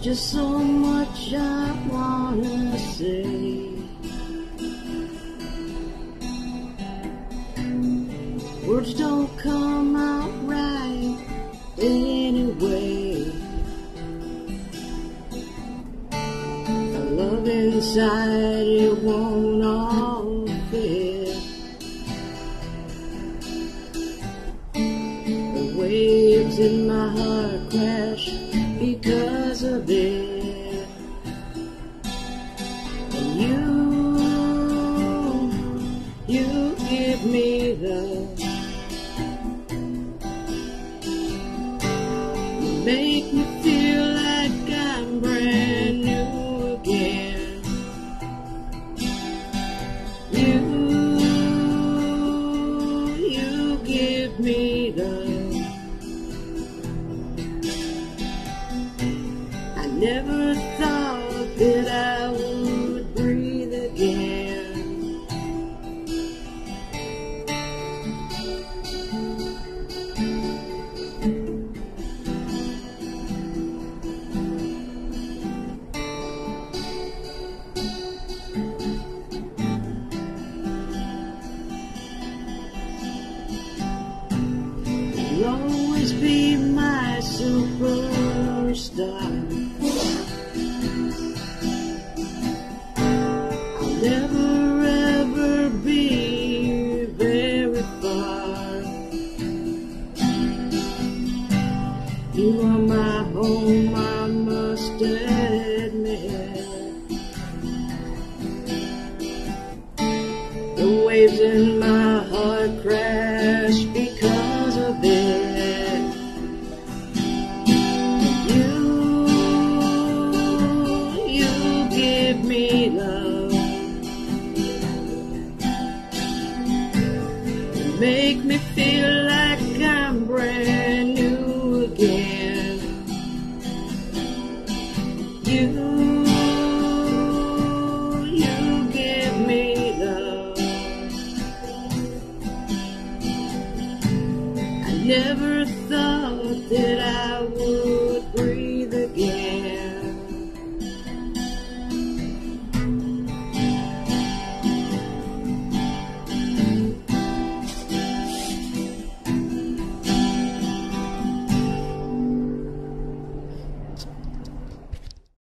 just so much I wanna say. Words don't come out right anyway. The love inside, it won't all fit. The waves in my heart crash because of it. And you give me love. You make me feel like I'm brand new again. You give me love. I never thought that I would breathe again. You'll always be my superstar. I'll never ever be very far. You are my home, I must admit. The waves in my heart crash because of it. You give me love. You make me feel like I'm brand new again. You give me love. I never thought that I would